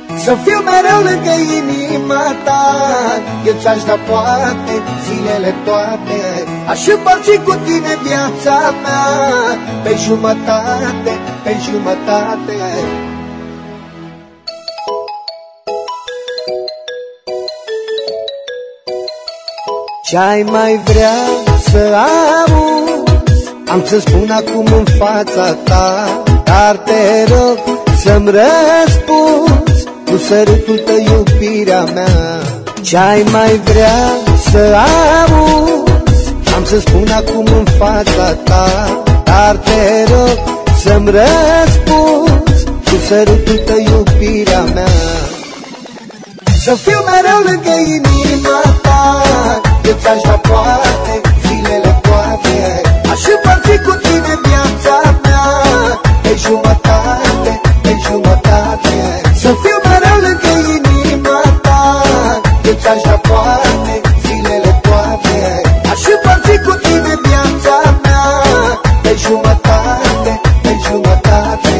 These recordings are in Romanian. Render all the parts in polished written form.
Să fiu mereu lângă inima ta. Eu ți-aș da poate zilele toate, aș împărți cu tine viața mea, pe jumătate, pe jumătate. Ce-ai mai vrea să auzi, am să spun acum în fața ta, dar te rog să-mi răspunzi cu sărutul tău, iubirea mea. Ce-ai mai vrea să auzi, am să spun acum în fața ta, dar te rog să-mi răspunzi cu sărutul tău, iubirea mea. Să fiu mereu lângă inima ta, eu ți-aș da poate zilele toate, aș împărți cu tine viața mea, pe jumătate, pe jumătate. Să fiu mereu lângă inima ta, eu ți-aș da poate zilele toate, aș împărți cu tine viața mea, pe jumătate, pe jumătate.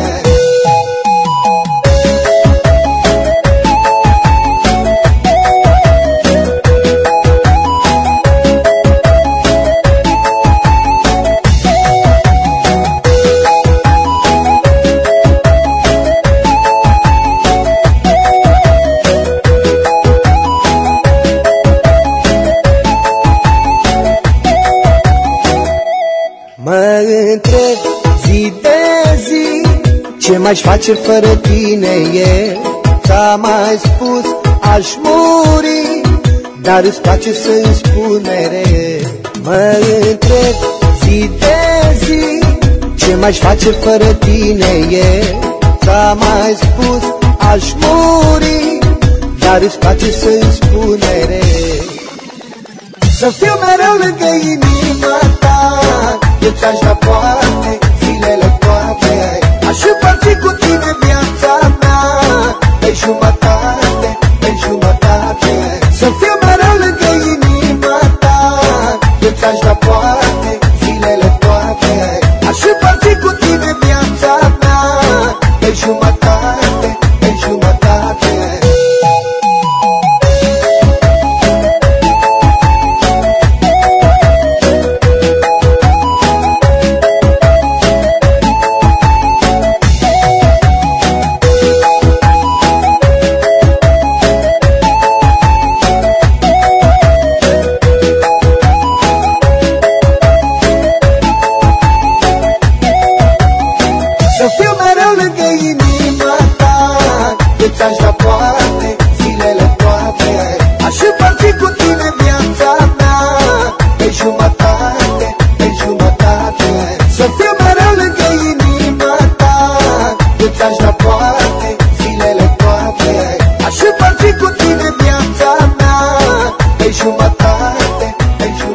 Mă întreb zi de zi, ce m-aș face fără tine eu? Ți-am mai spus, aș muri, dar îți place să-mi spun mereu. Mă întreb zi de zi, ce m-aș face fără tine eu? Ți-am mai spus, aș muri, dar îți place să-mi spun mereu. Să fiu mereu lângă inima ta, eu ți-aș da poate zilele toate, aș împărți cu tine viața mea, pe jumătate, pe jumătate. Să fiu mereu lângă inima ta, eu ți-aș da poate zilele toate, aș împărți cu tine viața mea, pe jumătate, pe jumătate. Să fiu mereu lângă inima ta, eu ți-aș da poate zilele toate, aș împărți cu tine viața mea, pe jumătate, pe jumătate. Să fiu mereu lângă inima ta, eu ți-aș da poate zilele toate, aș împărți cu tine viața mea, pe jumătate, pe jumătate.